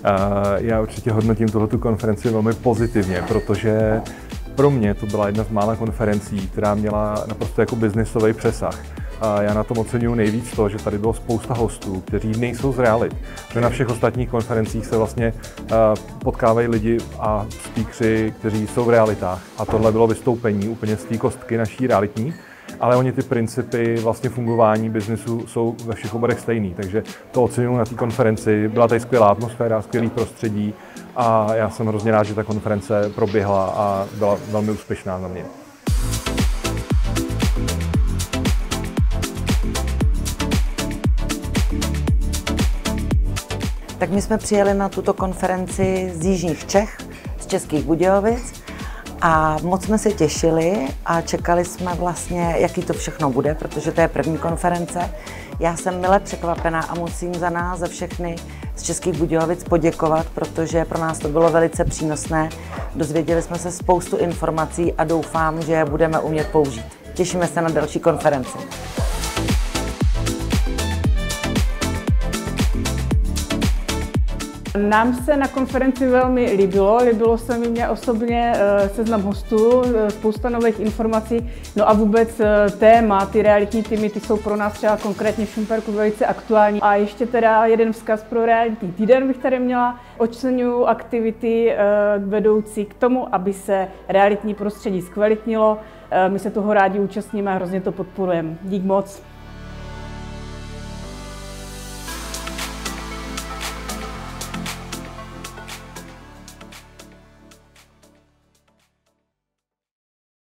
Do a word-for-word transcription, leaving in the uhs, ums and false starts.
Já určitě hodnotím tuhletu konferenci velmi pozitivně, protože pro mě to byla jedna z mála konferencí, která měla naprosto jako biznisový přesah. A já na tom oceňuji nejvíc to, že tady bylo spousta hostů, kteří nejsou z realit. Že na všech ostatních konferencích se vlastně potkávají lidi a speakři, kteří jsou v realitách. A tohle bylo vystoupení úplně z té kostky naší realitní. Ale oni ty principy vlastně fungování biznesu jsou ve všech oborech stejný, takže to oceňuji na té konferenci. Byla tady skvělá atmosféra, skvělý prostředí a já jsem hrozně rád, že ta konference proběhla a byla velmi úspěšná za mě. Tak my jsme přijeli na tuto konferenci z jižních Čech, z Českých Budějovic. A moc jsme se těšili a čekali jsme vlastně, jaký to všechno bude, protože to je první konference. Já jsem mile překvapená a musím za nás, za všechny z Českých Budějovic poděkovat, protože pro nás to bylo velice přínosné. Dozvěděli jsme se spoustu informací a doufám, že je budeme umět použít. Těšíme se na další konferenci. Nám se na konferenci velmi líbilo, líbilo se mi mě osobně seznam hostů, spousta nových informací, no a vůbec téma, ty realitní týmy, ty jsou pro nás třeba konkrétně v Šumperku velice aktuální. A ještě teda jeden vzkaz pro realitní týden bych tady měla. Oceňuji aktivity vedoucí k tomu, aby se realitní prostředí zkvalitnilo. My se toho rádi účastníme a hrozně to podporujeme. Dík moc.